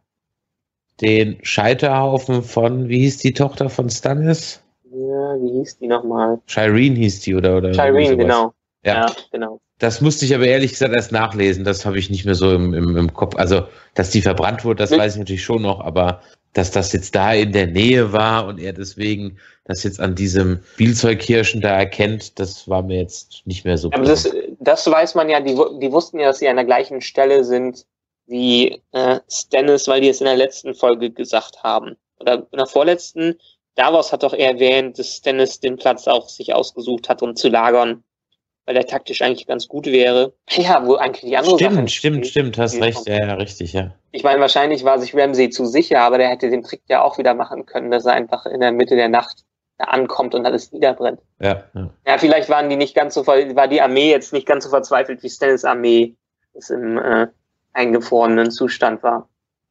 den Scheiterhaufen von, wie hieß die Tochter von Stannis? Ja, wie hieß die nochmal? Shireen hieß die, oder? oder Shireen, genau. Ja. ja, genau. Das musste ich aber ehrlich gesagt erst nachlesen. Das habe ich nicht mehr so im, im, im Kopf. Also, dass die verbrannt wurde, das Mit weiß ich natürlich schon noch, aber dass das jetzt da in der Nähe war und er deswegen das jetzt an diesem Spielzeughirschen da erkennt, das war mir jetzt nicht mehr so. Aber das, das weiß man ja, die, die wussten ja, dass sie an der gleichen Stelle sind wie äh, Stannis, weil die es in der letzten Folge gesagt haben. Oder in der vorletzten. Davos hat doch erwähnt, dass Stannis den Platz auch sich ausgesucht hat, um zu lagern, weil der taktisch eigentlich ganz gut wäre. Ja, wo eigentlich die andere Stimmt, Sache stimmt, stimmt, hast recht, ja, ja, richtig, ja. Ich meine, wahrscheinlich war sich Ramsay zu sicher, aber der hätte den Trick ja auch wieder machen können, dass er einfach in der Mitte der Nacht da ankommt und alles niederbrennt. Ja, ja. Ja, vielleicht waren die nicht ganz so, war die Armee jetzt nicht ganz so verzweifelt, wie Stannis Armee es im äh, eingefrorenen Zustand war.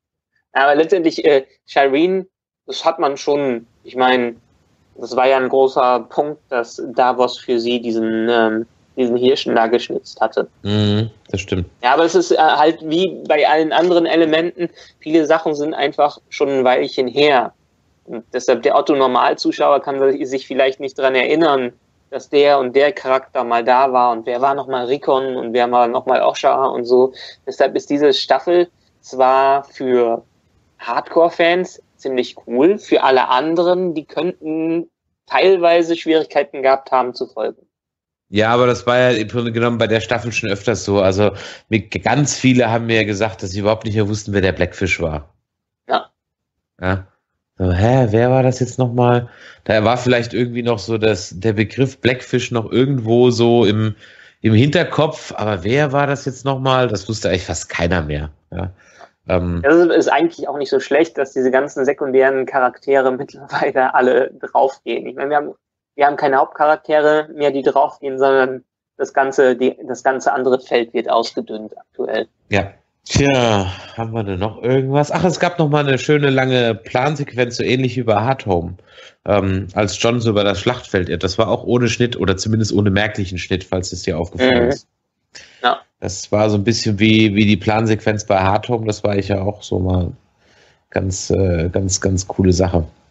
Aber letztendlich, äh, Shireen, das hat man schon, ich meine, das war ja ein großer Punkt, dass Davos für sie diesen, ähm, diesen Hirschen da geschnitzt hatte. Mhm, das stimmt. Ja, aber es ist äh, halt wie bei allen anderen Elementen, viele Sachen sind einfach schon ein Weilchen her. Und deshalb der Otto-Normalzuschauer kann sich vielleicht nicht dran erinnern, dass der und der Charakter mal da war und wer war nochmal Rickon und wer war nochmal Osha und so. Deshalb ist diese Staffel zwar für Hardcore-Fans ziemlich cool, für alle anderen, die könnten teilweise Schwierigkeiten gehabt haben zu folgen. Ja, aber das war ja im Grunde genommen bei der Staffel schon öfters so. Also ganz viele haben mir gesagt, dass sie überhaupt nicht mehr wussten, wer der Blackfish war. Ja. Ja. So, hä, wer war das jetzt nochmal? Da war vielleicht irgendwie noch so das, der Begriff Blackfish noch irgendwo so im, im Hinterkopf, aber wer war das jetzt nochmal? Das wusste eigentlich fast keiner mehr. Ja. Ähm, das ist eigentlich auch nicht so schlecht, dass diese ganzen sekundären Charaktere mittlerweile alle draufgehen. Ich meine, wir haben, wir haben keine Hauptcharaktere mehr, die draufgehen, sondern das ganze, die, das ganze andere Feld wird ausgedünnt aktuell. Ja. Tja, haben wir denn noch irgendwas? Ach, es gab noch mal eine schöne lange Plansequenz, so ähnlich wie bei Hardhome, ähm, als Jon so über das Schlachtfeld irrt. Das war auch ohne Schnitt oder zumindest ohne merklichen Schnitt, falls es dir aufgefallen mhm. ist. Ja. Das war so ein bisschen wie, wie die Plansequenz bei Hardhome. Das war ich ja auch so mal ganz, äh, ganz, ganz coole Sache.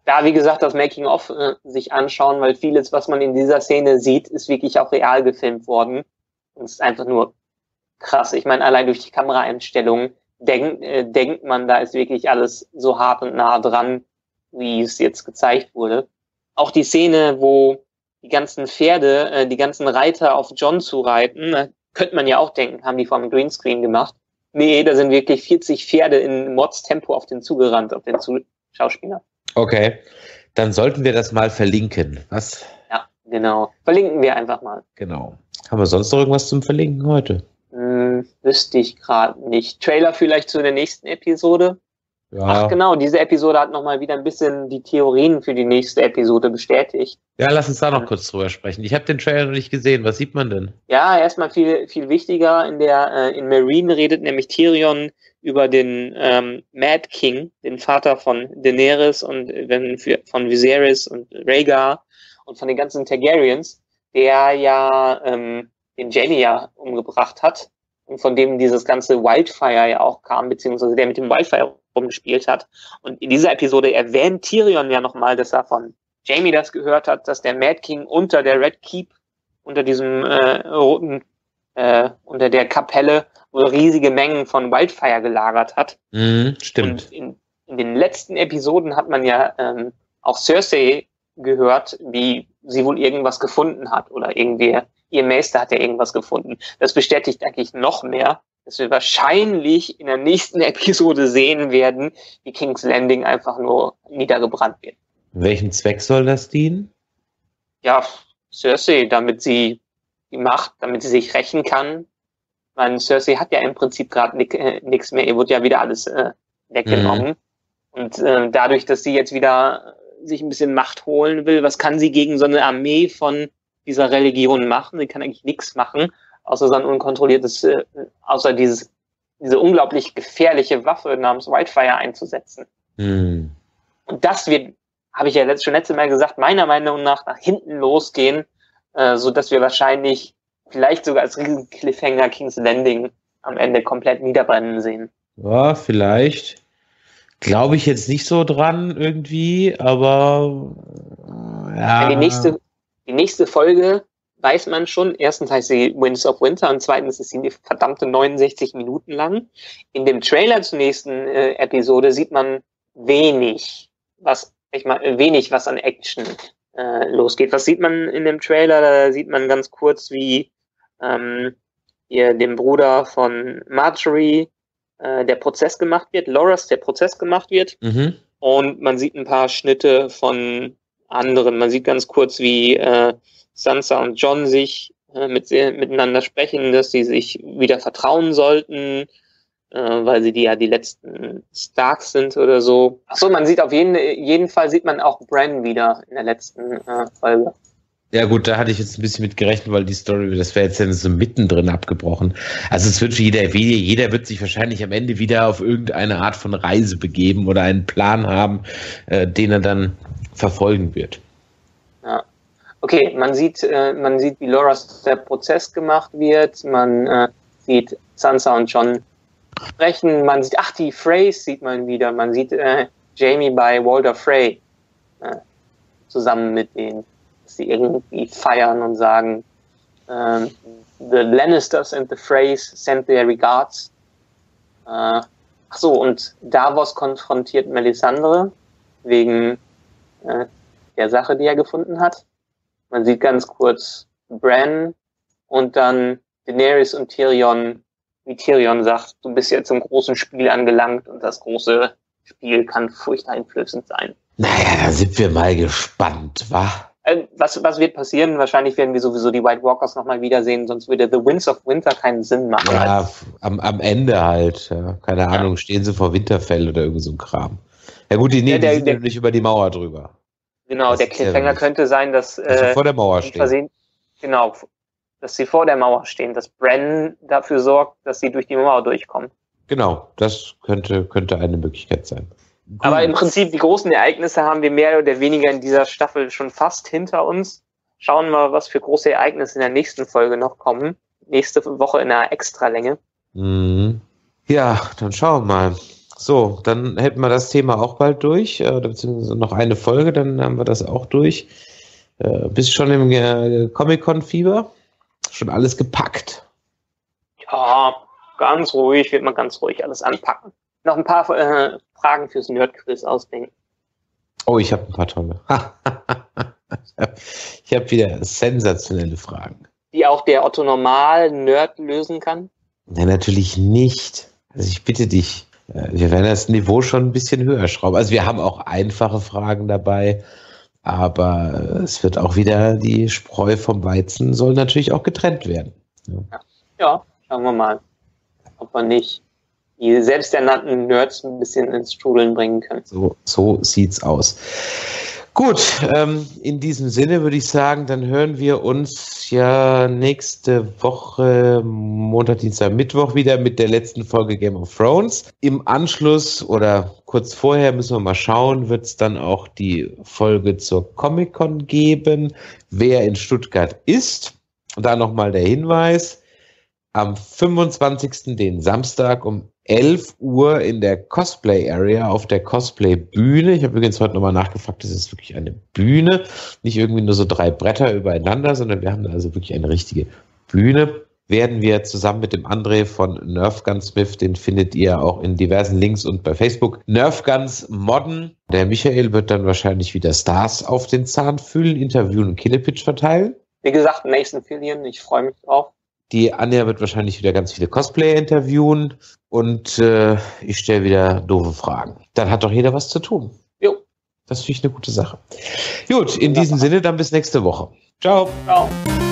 da, wie gesagt, das Making-of äh, sich anschauen, weil vieles, was man in dieser Szene sieht, ist wirklich auch real gefilmt worden. Und es ist einfach nur krass. Ich meine, allein durch die Kameraeinstellungen denk, äh, denkt man, da ist wirklich alles so hart und nah dran, wie es jetzt gezeigt wurde. Auch die Szene, wo die ganzen Pferde, äh, die ganzen Reiter auf John zureiten, äh, könnte man ja auch denken, haben die vom Greenscreen gemacht. Nee, da sind wirklich vierzig Pferde in Mordstempo auf den zugerannt, auf den Schauspieler. Okay, dann sollten wir das mal verlinken. Was? Ja, genau. Verlinken wir einfach mal. Genau. Haben wir sonst noch irgendwas zum Verlinken heute? Hm, wüsste ich gerade nicht. Trailer vielleicht zu der nächsten Episode? Ja. Ach genau, diese Episode hat nochmal wieder ein bisschen die Theorien für die nächste Episode bestätigt. Ja, lass uns da noch kurz drüber sprechen. Ich habe den Trailer noch nicht gesehen. Was sieht man denn? Ja, erstmal viel viel wichtiger. In der äh, in Meereen redet nämlich Tyrion über den ähm, Mad King, den Vater von Daenerys und äh, von Viserys und Rhaegar und von den ganzen Targaryens, der ja ähm, den Jaime ja umgebracht hat und von dem dieses ganze Wildfire ja auch kam, beziehungsweise der mit dem Wildfire rumgespielt hat. Und in dieser Episode erwähnt Tyrion ja nochmal, dass er von Jaime das gehört hat, dass der Mad King unter der Red Keep, unter diesem äh, roten, äh, unter der Kapelle, wohl riesige Mengen von Wildfire gelagert hat. Mhm, stimmt. Und in, in den letzten Episoden hat man ja ähm, auch Cersei gehört, wie sie wohl irgendwas gefunden hat oder irgendwie ihr Meister hat ja irgendwas gefunden. Das bestätigt eigentlich noch mehr, dass wir wahrscheinlich in der nächsten Episode sehen werden, wie King's Landing einfach nur niedergebrannt wird. Welchen Zweck soll das dienen? Ja, Cersei, damit sie die Macht, damit sie sich rächen kann. Ich meine, Cersei hat ja im Prinzip gerade nichts mehr, ihr wird ja wieder alles äh, weggenommen. Mhm. Und äh, dadurch, dass sie jetzt wieder sich ein bisschen Macht holen will, was kann sie gegen so eine Armee von dieser Religion machen? Sie kann eigentlich nichts machen, außer so ein unkontrolliertes, äh, außer dieses, diese unglaublich gefährliche Waffe namens Wildfire einzusetzen. Mhm. Und das wird, habe ich ja letzt, schon letztes Mal gesagt, meiner Meinung nach nach hinten losgehen, äh, so dass wir wahrscheinlich vielleicht sogar als riesen Cliffhanger King's Landing am Ende komplett niederbrennen sehen. Ja, vielleicht. Glaube ich jetzt nicht so dran irgendwie, aber ja. Die nächste, die nächste Folge weiß man schon. Erstens heißt sie Winds of Winter und zweitens ist sie eine verdammte neunundsechzig Minuten lang. In dem Trailer zur nächsten äh, Episode sieht man wenig, was ich mal wenig, was an Action äh, losgeht. Was sieht man in dem Trailer? Da sieht man ganz kurz, wie ähm, ihr dem Bruder von Marjorie äh, der Prozess gemacht wird, Loras der Prozess gemacht wird. Mhm. Und man sieht ein paar Schnitte von anderen. Man sieht ganz kurz, wie äh, Sansa und Jon sich äh, mit, miteinander sprechen, dass sie sich wieder vertrauen sollten, äh, weil sie die ja die letzten Starks sind oder so. Achso, man sieht auf jeden, jeden Fall sieht man auch Bran wieder in der letzten äh, Folge. Ja gut, da hatte ich jetzt ein bisschen mit gerechnet, weil die Story, das wäre jetzt dann so mittendrin abgebrochen. Also es wird für jeder, jeder wird sich wahrscheinlich am Ende wieder auf irgendeine Art von Reise begeben oder einen Plan haben, äh, den er dann verfolgen wird. Ja. Okay, man sieht, äh, man sieht, wie Loras der Prozess gemacht wird, man äh, sieht Sansa und Jon sprechen, man sieht, ach, die Freys sieht man wieder, man sieht äh, Jaime bei Walder Frey äh, zusammen mit denen, dass sie irgendwie feiern und sagen, äh, the Lannisters and the Freys send their regards. Äh, ach so, und Davos konfrontiert Melisandre wegen äh, der Sache, die er gefunden hat. Man sieht ganz kurz Bran und dann Daenerys und Tyrion, wie Tyrion sagt, du bist jetzt im großen Spiel angelangt und das große Spiel kann furchteinflößend sein. Naja, da sind wir mal gespannt, wa? Äh, was, was wird passieren? Wahrscheinlich werden wir sowieso die White Walkers nochmal wiedersehen, sonst würde The Winds of Winter keinen Sinn machen. Ja, am, am Ende halt. Ja. Keine Ahnung, ja. Stehen sie vor Winterfell oder irgend so ein Kram. Ja gut, die, nee, ja, der, die sind der, nicht über die Mauer drüber. Genau, das der Cliffhanger ja könnte sein, dass also äh, vor der Mauer stehen. Versehen, genau, dass sie vor der Mauer stehen, dass Bran dafür sorgt, dass sie durch die Mauer durchkommen. Genau, das könnte, könnte eine Möglichkeit sein. Gut. Aber im Prinzip die großen Ereignisse haben wir mehr oder weniger in dieser Staffel schon fast hinter uns. Schauen wir mal, was für große Ereignisse in der nächsten Folge noch kommen. Nächste Woche in einer Extralänge. Mhm. Ja, dann schauen wir mal. So, dann hätten wir das Thema auch bald durch, äh, beziehungsweise noch eine Folge, dann haben wir das auch durch. Äh, bist schon im äh, Comic-Con-Fieber? Schon alles gepackt? Ja, ganz ruhig, wird man ganz ruhig alles anpacken. Noch ein paar äh, Fragen fürs Nerd-Quiz ausdenken. Oh, ich habe ein paar tolle. Ich habe wieder sensationelle Fragen. Die auch der Otto-Normal-Nerd lösen kann? Nein, natürlich nicht. Also ich bitte dich, wir werden das Niveau schon ein bisschen höher schrauben. Also wir haben auch einfache Fragen dabei, aber es wird auch wieder, die Spreu vom Weizen soll natürlich auch getrennt werden. Ja, ja, schauen wir mal, ob wir nicht die selbsternannten Nerds ein bisschen ins Strudeln bringen können. So, so sieht's aus. Gut, ähm, in diesem Sinne würde ich sagen, dann hören wir uns ja nächste Woche, Montag, Dienstag, Mittwoch wieder mit der letzten Folge Game of Thrones. Im Anschluss oder kurz vorher müssen wir mal schauen, wird es dann auch die Folge zur Comic-Con geben, wer in Stuttgart ist. Und da nochmal der Hinweis, am fünfundzwanzigsten den Samstag um elf Uhr in der Cosplay Area auf der Cosplay Bühne. Ich habe übrigens heute nochmal nachgefragt, das ist wirklich eine Bühne, nicht irgendwie nur so drei Bretter übereinander, sondern wir haben da also wirklich eine richtige Bühne. Werden wir zusammen mit dem André von Nerf Gun Smith, den findet ihr auch in diversen Links und bei Facebook, Nerf Guns modden. Der Michael wird dann wahrscheinlich wieder Stars auf den Zahn fühlen, interviewen und Killepitch verteilen. Wie gesagt, Nathan Fillion, ich freue mich drauf. Die Anja wird wahrscheinlich wieder ganz viele Cosplayer interviewen und äh, ich stelle wieder doofe Fragen. Dann hat doch jeder was zu tun. Jo. Das finde ich eine gute Sache. Gut, in diesem Sinne dann bis nächste Woche. Ciao. Ciao.